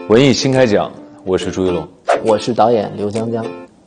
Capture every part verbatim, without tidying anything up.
文艺新开讲，我是朱一龙， 我是导演刘江江。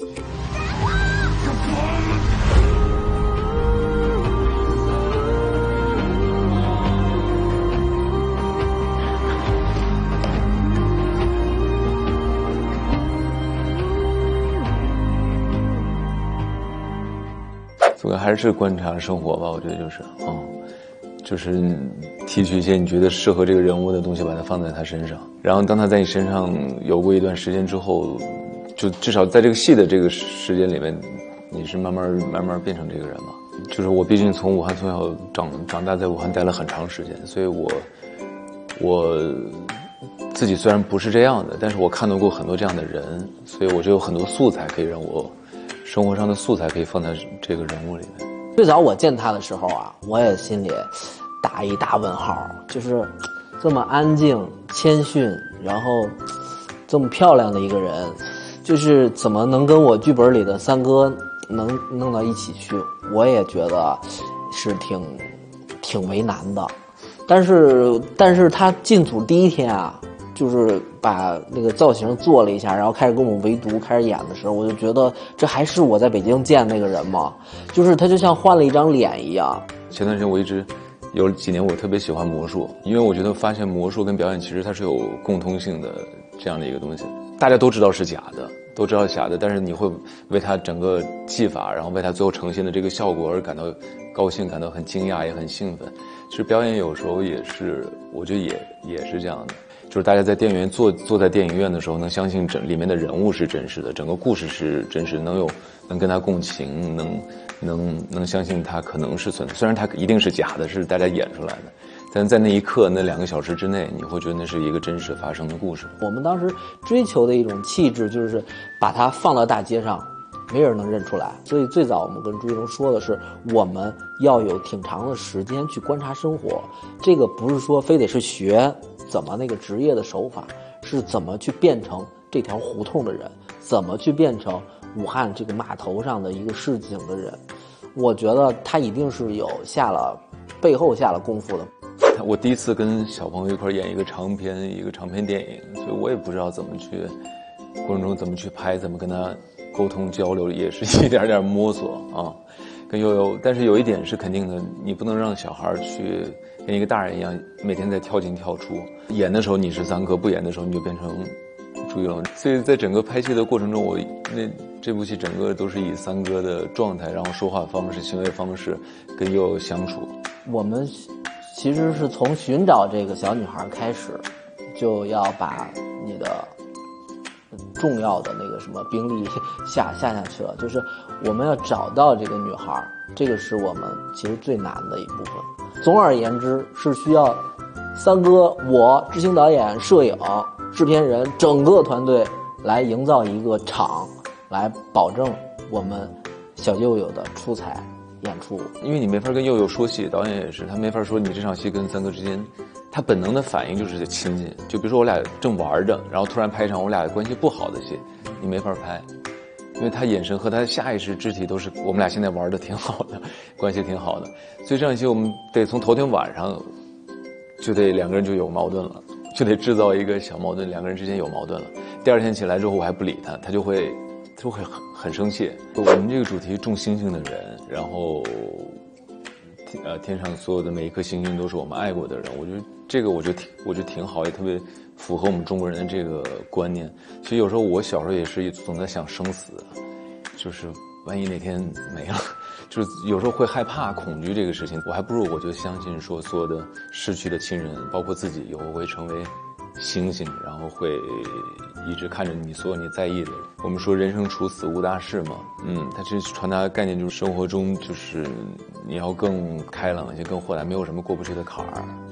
主要还是观察生活吧，我觉得就是，嗯，就是提取一些你觉得适合这个人物的东西，把它放在他身上。然后当他在你身上有过一段时间之后，就至少在这个戏的这个时间里面，你是慢慢慢慢变成这个人嘛。就是我毕竟从武汉从小长长大，在武汉待了很长时间，所以我我自己虽然不是这样的，但是我看到过很多这样的人，所以我就有很多素材可以让我。生活上的素材可以放在这个人物里面。 最早我见他的时候啊，我也心里打一大问号，就是这么安静、谦逊，然后这么漂亮的一个人，就是怎么能跟我剧本里的三哥能弄到一起去？我也觉得是挺挺为难的。但是，但是他进组第一天啊。就是把那个造型做了一下，然后开始跟我们围读，开始演的时候，我就觉得这还是我在北京见那个人吗？就是他就像换了一张脸一样。 前段时间我一直有几年我特别喜欢魔术，因为我觉得发现魔术跟表演其实它是有共通性的这样的一个东西。大家都知道是假的，都知道是假的，但是你会为他整个技法，然后为他最后呈现的这个效果而感到高兴，感到很惊讶，也很兴奋。其实表演有时候也是，我觉得也也是这样的。就是大家在电影院坐坐在电影院的时候，能相信整里面的人物是真实的，整个故事是真实的，能有能跟他共情，能能能相信他可能是存在，虽然他一定是假的，是大家演出来的，但在那一刻那两个小时之内，你会觉得那是一个真实发生的故事。 我们当时追求的一种气质，就是把它放到大街上，没人能认出来。所以最早我们跟朱一龙说的是，我们要有挺长的时间去观察生活，这个不是说非得是学怎么那个职业的手法，是怎么去变成这条胡同的人，怎么去变成武汉这个码头上的一个市井的人。我觉得他一定是有下了背后下了功夫的。 我第一次跟小朋友一块演一个长篇一个长篇电影，所以我也不知道怎么去过程中怎么去拍，怎么跟他沟通交流，也是一点点摸索啊。跟悠悠，但是有一点是肯定的，你不能让小孩去跟一个大人一样每天在跳进跳出。演的时候你是三哥，不演的时候你就变成朱一龙。所以在整个拍戏的过程中，我那这部戏整个都是以三哥的状态，然后说话方式、行为方式跟悠悠相处。 我们其实是从寻找这个小女孩开始，就要把你的重要的那个什么兵力下下下去了，就是我们要找到这个女孩，这个是我们其实最难的一部分。总而言之，是需要三哥、我、执行导演、摄影、制片人整个团队来营造一个场，来保证我们小悠悠的出彩演出。 因为你没法跟悠悠说戏，导演也是，他没法说你这场戏跟三哥之间。他本能的反应就是亲近，就比如说我俩正玩着，然后突然拍一场我俩关系不好的戏，你没法拍，因为他眼神和他下意识肢体都是我们俩现在玩的挺好的，关系挺好的，所以这场戏我们得从头天晚上就得两个人就有矛盾了，就得制造一个小矛盾，两个人之间有矛盾了。第二天起来之后我还不理他，他就会他就会很很生气。我们这个主题众星星的人，然后呃，天上所有的每一颗星星都是我们爱过的人，我觉得这个我觉得挺，我觉得挺好，也特别符合我们中国人的这个观念。其实有时候我小时候也是总在想生死，就是万一哪天没了，就是有时候会害怕、恐惧这个事情。我还不如我就相信说，所有的逝去的亲人，包括自己，以后会成为星星，然后会一直看着你所有你在意的人。我们说人生处死无大事嘛，嗯，它其实传达的概念就是生活中就是你要更开朗一些，更豁达，没有什么过不去的坎儿。